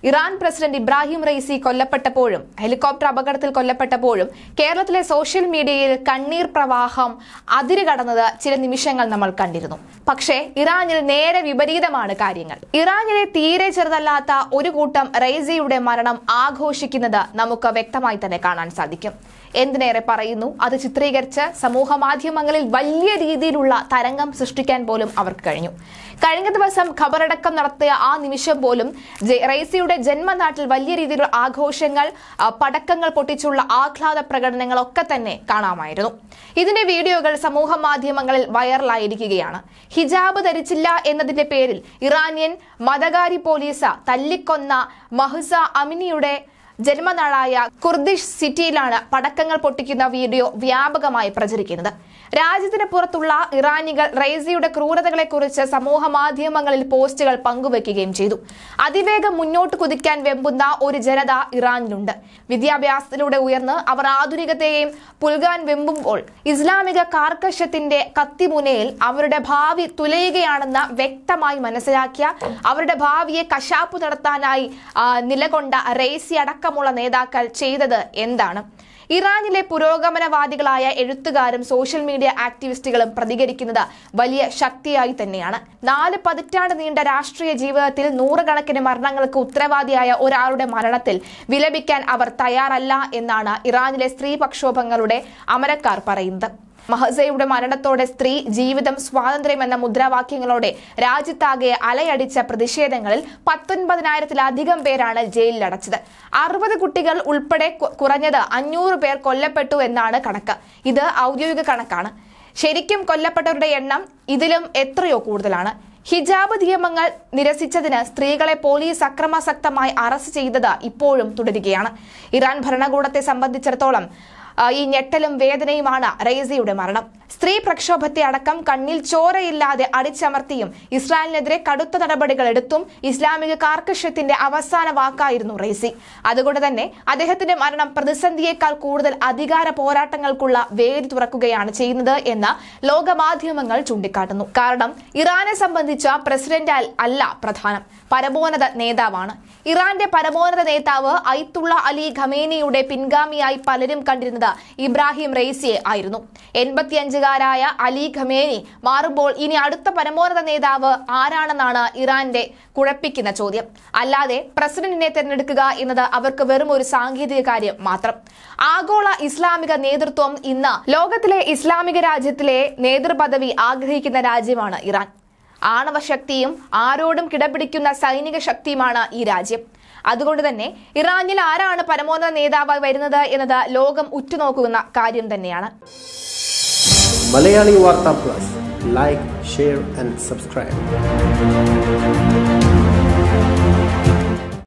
Iran president Ibrahim Raisi കൊല്ലപ്പെട്ടപ്പോഴും helicopter അപകടത്തിൽ കൊല്ലപ്പെട്ടപ്പോഴും കേരളത്തിലെ സോഷ്യൽ മീഡിയയിൽ കണ്ണീർ പ്രവാഹം അതിരുകടന്നത് ചില നിമിഷങ്ങൾ നമ്മൾ കണ്ടിരുന്നു. പക്ഷേ ഇറാനിൽ നേരെ വിപരീതമാണ് കാര്യങ്ങൾ. ഇറാനിലെ തീരെ ചെറുതല്ലാത്ത ഒരു കൂട്ടം റൈസിയുടെ മരണം ആഘോഷിക്കുന്നത് നമുക്ക് വ്യക്തമായി തന്നെ കാണാൻ സാധിക്കും. എന്തിനേറെ പറയുന്നു, അത് ചിത്രീകരിച്ച് സമൂഹ മാധ്യമങ്ങളിൽ വലിയ രീതിയിലുള്ള തരംഗം സൃഷ്ടിക്കാൻ പോലും അവർക്ക് കഴിഞ്ഞു. കഴിഞ്ഞ ദിവസം ഖബറടക്കം നടത്തിയ ആ നിമിഷം പോലും റൈസിയുടെ ജന്മനാട്ടിൽ വലിയ രീതിയിലുള്ള ആഘോഷങ്ങൾ, പടക്കങ്ങൾ പൊട്ടിച്ചുള്ള ആഹ്ലാദ പ്രകടനങ്ങളൊക്കെ തന്നെ കാണാമായിരുന്നു. ഇതിന്റെ വീഡിയോകൾ സമൂഹ മാധ്യമങ്ങളിൽ വൈറലായിരിക്കുകയാണ്. ഹിജാബ് ധരിച്ചില്ല എന്നതിന്റെ പേരിൽ ഇറാനിയൻ മതകാരി പോലീസ് തല്ലിക്കൊന്ന മഹ്സ അമിനിയുടെ ജന്മനാടായ കുർദിഷ് സിറ്റിയിലാണ് പടക്കങ്ങൾ പൊട്ടിക്കുന്ന വീഡിയോ വ്യാപകമായി പ്രചരിക്കുന്നത്. രാജ്യത്തിന് പുറത്തുള്ള ഇറാനികൾ റൈസിയുടെ ക്രൂരതകളെക്കുറിച്ച് സമൂഹ മാധ്യമങ്ങളിൽ പോസ്റ്റുകൾ പങ്കുവെക്കുകയും ചെയ്തു. അതിവേഗം മുന്നോട്ട് കുതിക്കാൻ വെമ്പുന്ന ഒരു ജനത ഇറാനിലുണ്ട്. വിദ്യാഭ്യാസത്തിലൂടെ ഉയർന്ന് അവർ ആധുനികതയെയും പുൽകാൻ വെമ്പുമ്പോൾ ഇസ്ലാമിക കാർക്കശ്യത്തിന്റെ കത്തിമുനയിൽ അവരുടെ ഭാവി തുലയുകയാണെന്ന് വ്യക്തമായി മനസ്സിലാക്കിയ, അവരുടെ ഭാവിയെ കശാപ്പു നടത്താനായി നിലകൊണ്ട റൈസി അടക്കമുള്ള നേതാക്കൾ ചെയ്തത് എന്താണ്? ഇറാനിലെ പുരോഗമനവാദികളായ എഴുത്തുകാരും സോഷ്യൽ മീഡിയ ആക്ടിവിസ്റ്റുകളും പ്രതികരിക്കുന്നത് വലിയ ശക്തിയായി തന്നെയാണ്. 4 പതിറ്റാണ്ട് നീണ്ട രാഷ്ട്രീയ ജീവിതത്തിൽ നൂറുകണക്കിന് മരണങ്ങൾക്ക് ഉത്തരവാദിയായ ഒരാളുടെ മരണത്തിൽ വിലപിക്കാൻ അവർ തയ്യാറല്ല എന്നാണ് ഇറാനിലെ സ്ത്രീ പ്രക്ഷോഭങ്ങളുടെ അമരക്കാർ പറയുന്നത്. മഹ്സയുടെ മരണത്തോടെ സ്ത്രീ, ജീവിതം, സ്വാതന്ത്ര്യം എന്ന മുദ്രാവാക്യങ്ങളോടെ രാജ്യത്താകെ അലയടിച്ച പ്രതിഷേധങ്ങളിൽ 19,000-ലധികം പേരാണ് ജയിലിലടച്ചത്. 60 കുട്ടികൾ ഉൾപ്പെടെ കുറഞ്ഞത് 500 പേർ കൊല്ലപ്പെട്ടു എന്നാണ് കണക്ക്. ഇത് ഔദ്യോഗിക കണക്കാണ്. ശരിക്കും കൊല്ലപ്പെട്ടവരുടെ എണ്ണം ഇതിലും എത്രയോ കൂടുതലാണ്. ഹിജാബ് നിയമങ്ങൾ നിരസിച്ചതിന് സ്ത്രീകളെ പോലീസ് അക്രമാസക്തമായി അറസ്റ്റ് ചെയ്തത് ഇപ്പോഴും തുടരുകയാണ്. ഇറാൻ ഭരണകൂടത്തെ സംബന്ധിച്ചിടത്തോളം ഈ ഞെട്ടലും വേദനയുമാണ് റൈസിയുടെ മരണം. സ്ത്രീ പ്രക്ഷോഭത്തെ അടക്കം കണ്ണിൽ ചോരയില്ലാതെ അടിച്ചമർത്തിയും ഇസ്രായേലിനെതിരെ കടുത്ത നടപടികൾ എടുത്തും ഇസ്ലാമിക കാർക്കശ്യത്തിന്റെ അവസാന വാക്കായിരുന്നു റൈസി. അതുകൊണ്ട് തന്നെ അദ്ദേഹത്തിന്റെ മരണം പ്രതിസന്ധിയേക്കാൾ കൂടുതൽ അധികാര പോരാട്ടങ്ങൾക്കുള്ള വേദി തുറക്കുകയാണ് ചെയ്യുന്നത് എന്ന് ലോകമാധ്യമങ്ങൾ ചൂണ്ടിക്കാട്ടുന്നു. കാരണം ഇറാനെ സംബന്ധിച്ച പ്രസിഡന്റ് അല്ല പ്രധാനം, പരമോന്നത നേതാവാണ്. ഇറാന്റെ പരമോന്നത നേതാവ് അയത്തുള്ള അലി ഖമേനിയുടെ പിൻഗാമിയായി പലരും കണ്ടിരുന്നത് ഇബ്രാഹിം റൈസിയെ ആയിരുന്നു. 85-കാരായ അലി ഖമേനി മാറുമ്പോൾ ഇനി അടുത്ത പരമോന്നത നേതാവ് ആരാണെന്നാണ് ഇറാന്റെ കുഴപ്പിക്കുന്ന ചോദ്യം. അല്ലാതെ പ്രസിഡന്റിനെ തിരഞ്ഞെടുക്കുക എന്നത് അവർക്ക് വെറും ഒരു സാങ്കേതിക കാര്യം മാത്രം. ആഗോള ഇസ്ലാമിക നേതൃത്വം ഇന്ന് ലോകത്തിലെ ഇസ്ലാമിക രാജ്യത്തിലെ നേതൃപദവി ആഗ്രഹിക്കുന്ന രാജ്യമാണ് ഇറാൻ. ആണവശക്തിയും ആരോടും കിടപിടിക്കുന്ന സൈനിക ശക്തിയുമാണ് ഈ രാജ്യം. അതുകൊണ്ട് തന്നെ ഇറാനിൽ ആരാണ് പരമോന്നത നേതാവായി വരുന്നത് എന്നത് ലോകം ഉറ്റുനോക്കുന്ന കാര്യം തന്നെയാണ്. Malayali Vartha plus, like, share and subscribe.